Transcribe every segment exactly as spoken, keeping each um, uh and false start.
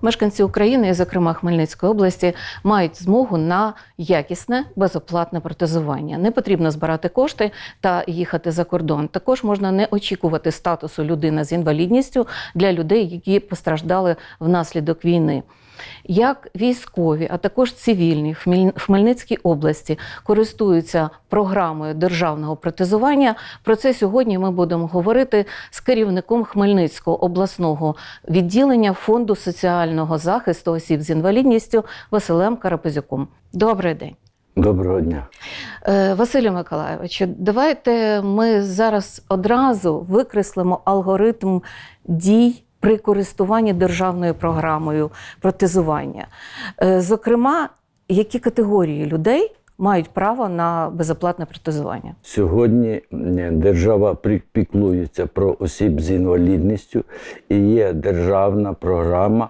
Мешканці України, і, зокрема Хмельницької області, мають змогу на якісне, безоплатне протезування. Не потрібно збирати кошти та їхати за кордон. Також можна не очікувати статусу людина з інвалідністю для людей, які постраждали внаслідок війни. Як військові, а також цивільні в Хмельницькій області користуються програмою державного протезування, про це сьогодні ми будемо говорити з керівником Хмельницького обласного відділення Фонду соціального захисту осіб з інвалідністю Василем Карапузюком. Добрий день. Доброго дня. Василю Миколайовичу, давайте ми зараз одразу викреслимо алгоритм дій при користуванні державною програмою протезування. Зокрема, які категорії людей мають право на безоплатне протезування? Сьогодні держава піклується про осіб з інвалідністю і є державна програма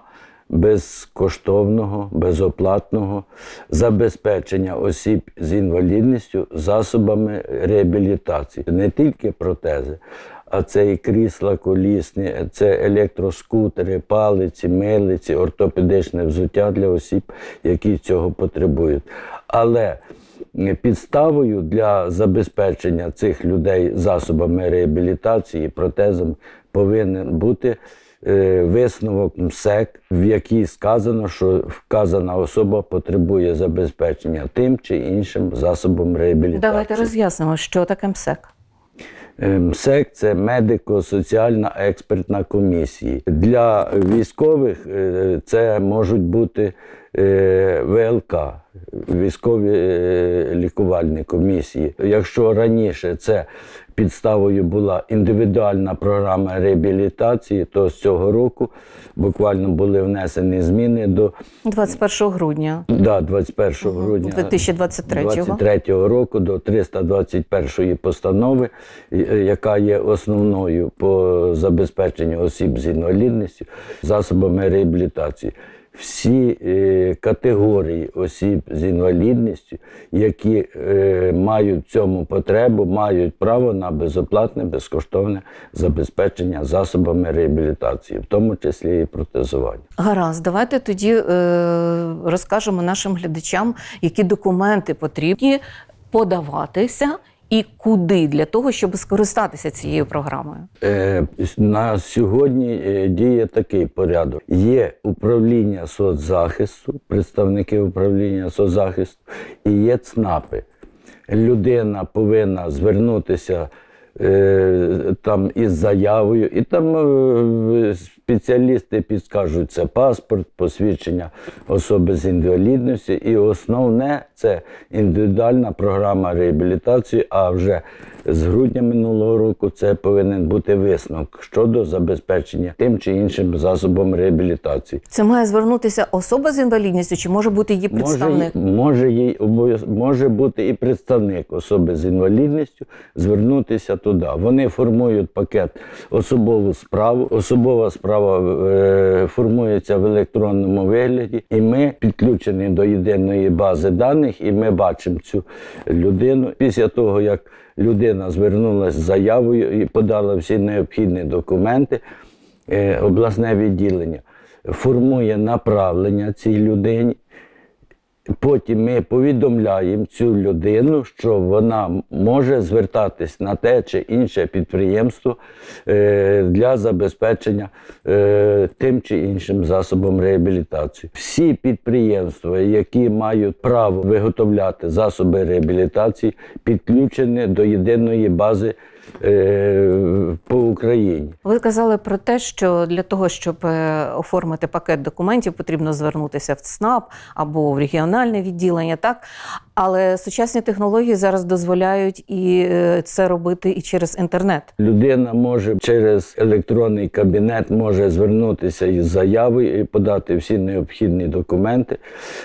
безкоштовного, безоплатного забезпечення осіб з інвалідністю засобами реабілітації. Не тільки протези, а це і крісла колісні, це електроскутери, палиці, милиці, ортопедичне взуття для осіб, які цього потребують. Але підставою для забезпечення цих людей засобами реабілітації, протезами, повинен бути висновок МСЕК, в якій сказано, що вказана особа потребує забезпечення тим чи іншим засобом реабілітації. Давайте роз'яснимо, що таке МСЕК. МСЕК – це медико-соціальна експертна комісія. Для військових це можуть бути ВЛК, військові лікувальні комісії. Якщо раніше це підставою була індивідуальна програма реабілітації, то з цього року буквально були внесені зміни до двадцять першого грудня. Да, двадцять першого грудня дві тисячі двадцять третього. двадцять третього року до триста двадцять першої постанови, яка є основною по забезпеченню осіб з інвалідністю засобами реабілітації. Всі е, категорії осіб з інвалідністю, які е, мають цьому потребу, мають право на безоплатне, безкоштовне забезпечення засобами реабілітації, в тому числі і протезування. Гаразд, давайте тоді е, розкажемо нашим глядачам, які документи потрібні подаватися і куди для того, щоб скористатися цією програмою? Е, на сьогодні е, діє такий порядок. Є управління соцзахисту, представники управління соцзахисту, і є ЦНАПи. Людина повинна звернутися е, там із заявою, і там е, спеціалісти підскажуть, це паспорт, посвідчення особи з інвалідністю, і основне – це індивідуальна програма реабілітації, а вже з грудня минулого року це повинен бути висновок щодо забезпечення тим чи іншим засобом реабілітації. Це має звернутися особа з інвалідністю, чи може бути її представник? Може, може, їй, може бути і представник особи з інвалідністю, звернутися туди. Вони формують пакет особову справу, особова справа е, формується в електронному вигляді, і ми підключені до єдиної бази даних, і ми бачимо цю людину. Після того, як людина звернулася з заявою і подала всі необхідні документи, е, обласне відділення формує направлення цій людині. Потім ми повідомляємо цю людину, що вона може звертатись на те чи інше підприємство е, для забезпечення е, тим чи іншим засобом реабілітації. Всі підприємства, які мають право виготовляти засоби реабілітації, підключені до єдиної бази по Україні. Ви казали про те, що для того, щоб оформити пакет документів, потрібно звернутися в ЦНАП або в регіональне відділення, так? Але сучасні технології зараз дозволяють і це робити і через інтернет. Людина може через електронний кабінет може звернутися із заявою і подати всі необхідні документи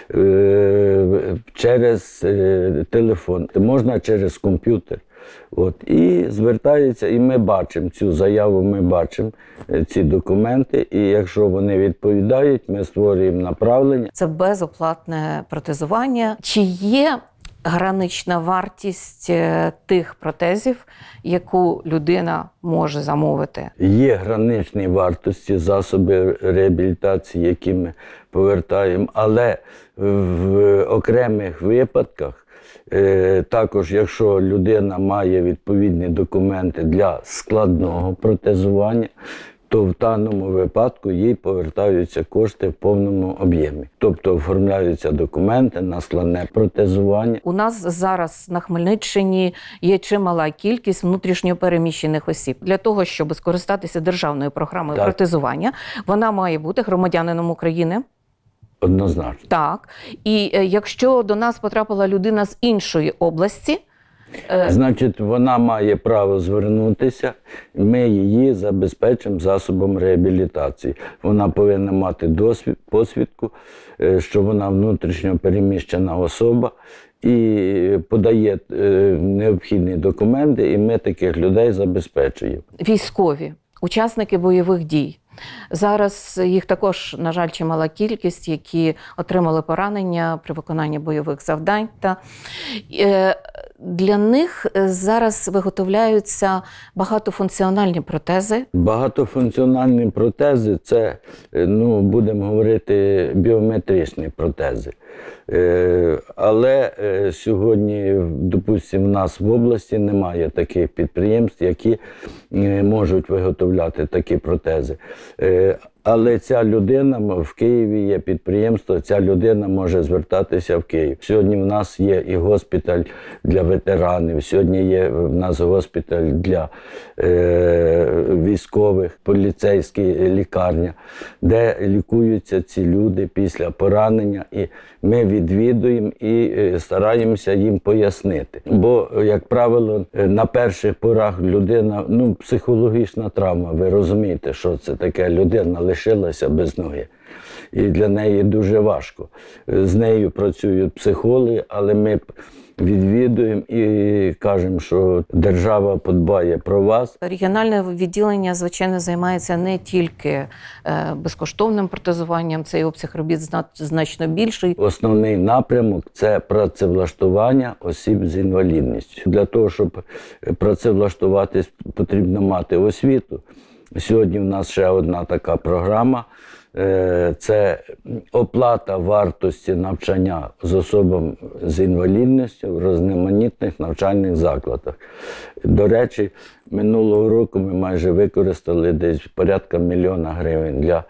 через телефон, можна через комп'ютер. От, і звертається, і ми бачимо цю заяву, ми бачимо ці документи, і якщо вони відповідають, ми створюємо направлення. Це безоплатне протезування. Чи є гранична вартість е, тих протезів, яку людина може замовити? Є граничні вартості засоби реабілітації, які ми повертаємо, але в окремих випадках, е, також якщо людина має відповідні документи для складного протезування, то в даному випадку їй повертаються кошти в повному об'ємі. Тобто оформляються документи на складне протезування. У нас зараз на Хмельниччині є чимала кількість внутрішньо переміщених осіб. Для того, щоб скористатися державною програмою Так. протезування, вона має бути громадянином України. Однозначно. Так. І е, якщо до нас потрапила людина з іншої області, е, Значить, вона має право звернутися, ми її забезпечимо засобом реабілітації. Вона повинна мати досвід, посвідку, е, що вона внутрішньо переміщена особа, і подає е, необхідні документи, і ми таких людей забезпечуємо. військові, учасники бойових дій. Зараз їх також, на жаль, чимала кількість, які отримали поранення при виконанні бойових завдань. Та е, для них зараз виготовляються багатофункціональні протези. Багатофункціональні протези – це, е, ну, будемо говорити, біометричні протези. Е, Але е, сьогодні, допустимо, в нас в області немає таких підприємств, які е, можуть виготовляти такі протези. Е, Але ця людина, в Києві є підприємство, ця людина може звертатися в Київ. Сьогодні в нас є і госпіталь для ветеранів, сьогодні є в нас госпіталь для е, військових, поліцейські лікарня, де лікуються ці люди після поранення. І ми відвідуємо і е, стараємося їм пояснити. Бо, як правило, на перших порах людина, ну, психологічна травма, ви розумієте, що це таке, людина лишилася без ноги. І для неї дуже важко. З нею працюють психологи, але ми відвідуємо і кажемо, що держава подбає про вас. Регіональне відділення, звичайно, займається не тільки е, безкоштовним протезуванням, цей обсяг робіт зна- значно більший. Основний напрямок – це працевлаштування осіб з інвалідністю. Для того, щоб працевлаштуватись, потрібно мати освіту. Сьогодні в нас ще одна така програма – це оплата вартості навчання з особами з інвалідністю в різноманітних навчальних закладах. До речі, минулого року ми майже використали десь порядка мільйона гривень для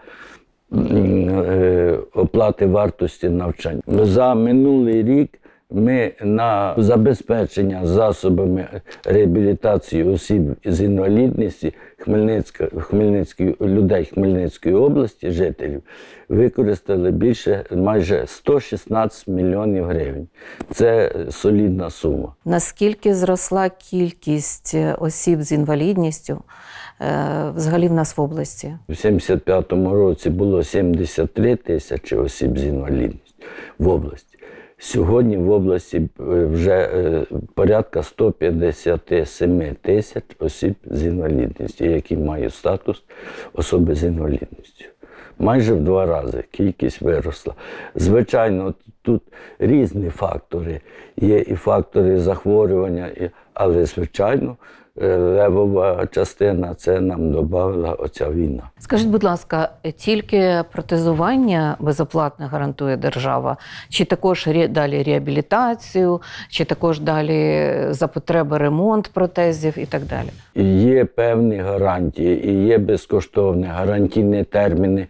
оплати вартості навчання. За минулий рік ми на забезпечення засобами реабілітації осіб з інвалідністю Хмельницька, Хмельницької, людей Хмельницької області, жителів, використали більше, майже сто шістнадцять мільйонів гривень. Це солідна сума. Наскільки зросла кількість осіб з інвалідністю е, взагалі в нас в області? У сімдесят п'ятому році було сімдесят три тисячі осіб з інвалідністю в області. Сьогодні в області вже порядка сто п'ятдесят сім тисяч осіб з інвалідністю, які мають статус особи з інвалідністю. Майже в два рази кількість виросла. Звичайно, тут різні фактори. Є і фактори захворювання, але, звичайно, левова частина – це нам додала оця війна. Скажіть, будь ласка, тільки протезування безоплатно гарантує держава? Чи також ре- далі реабілітацію, чи також далі за потреби ремонт протезів і так далі? Є певні гарантії, і є безкоштовні гарантійні терміни,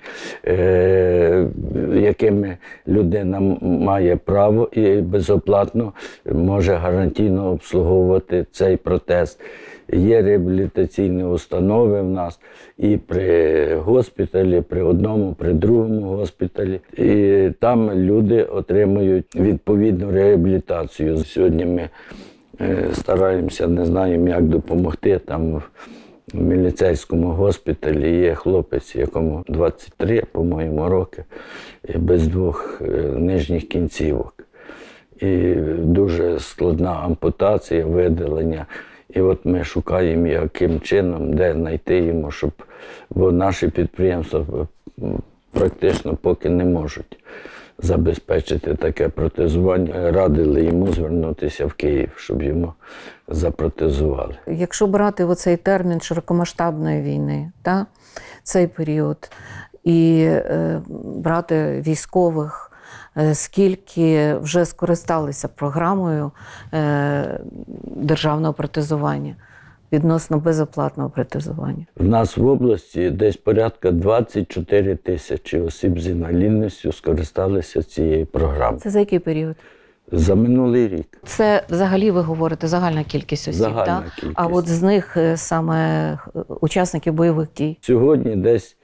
е- якими людина має право і безоплатно може гарантійно обслуговувати цей протез. Є реабілітаційні установи в нас і при госпіталі, при одному, при другому госпіталі. І там люди отримують відповідну реабілітацію. Сьогодні ми стараємося, не знаємо, як допомогти. Там в міліцейському госпіталі є хлопець, якому двадцять три, по-моєму, роки, без двох нижніх кінцівок. І дуже складна ампутація, видалення. І от ми шукаємо, яким чином, де знайти йому, щоб, бо наші підприємства практично поки не можуть забезпечити таке протезування. Радили йому звернутися в Київ, щоб йому запротезували. Якщо брати оцей термін широкомасштабної війни, та, цей період, і е, брати військових, е, скільки вже скористалися програмою е, державного протезування, відносно безоплатного протезування? В нас в області десь порядка двадцять чотири тисячі осіб з інвалідністю скористалися цією програмою. Це за який період? За минулий рік. Це взагалі, ви говорите, загальна кількість осіб, Загальна так? кількість. А от з них е, саме е, учасників бойових дій? Сьогодні десь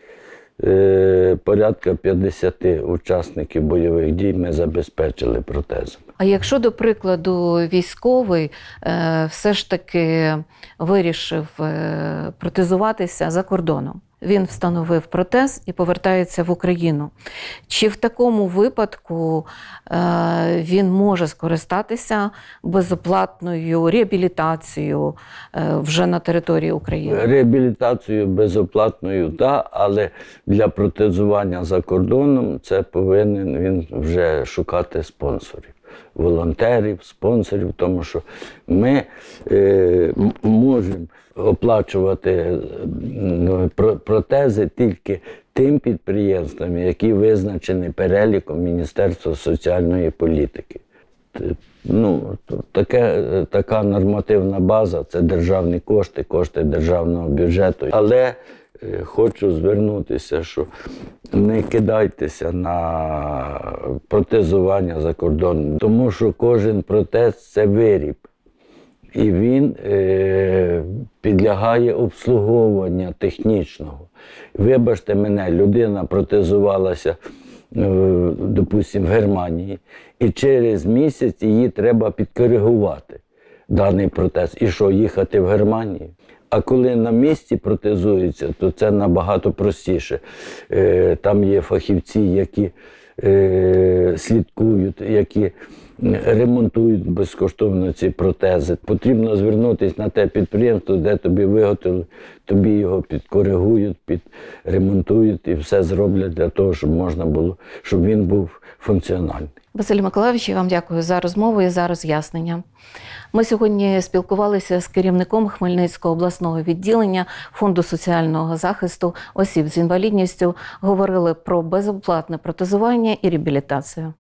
е, порядка п'ятдесят учасників бойових дій ми забезпечили протезами. А якщо, до прикладу, військовий е, все ж таки вирішив е, протезуватися за кордоном, він встановив протез і повертається в Україну, чи в такому випадку е, він може скористатися безоплатною реабілітацією е, вже на території України? Реабілітацію безоплатною, так, але для протезування за кордоном це повинен він вже шукати спонсорів. Волонтерів, спонсорів, тому що ми е, можемо оплачувати е, протези тільки тим підприємствам, які визначені переліком Міністерства соціальної політики. Ну, таке, така нормативна база – це державні кошти, кошти державного бюджету. Але е, хочу звернутися, що не кидайтеся на протезування за кордоном, тому що кожен протез – це виріб. І він е, підлягає обслуговуванню технічного. Вибачте мене, людина протезувалася, е, допустимо, в Германії, і через місяць її треба підкоригувати, даний протез. І що, їхати в Германію? А коли на місці протезується, то це набагато простіше. Е, там є фахівці, які е, слідкують, які ремонтують безкоштовно ці протези. Потрібно звернутися на те підприємство, де тобі виготовили, тобі його підкоригують, підремонтують і все зроблять для того, щоб можна було, щоб він був функціональний. Василь Миколайович, я вам дякую за розмову і за роз'яснення. Ми сьогодні спілкувалися з керівником Хмельницького обласного відділення Фонду соціального захисту осіб з інвалідністю, говорили про безоплатне протезування і реабілітацію.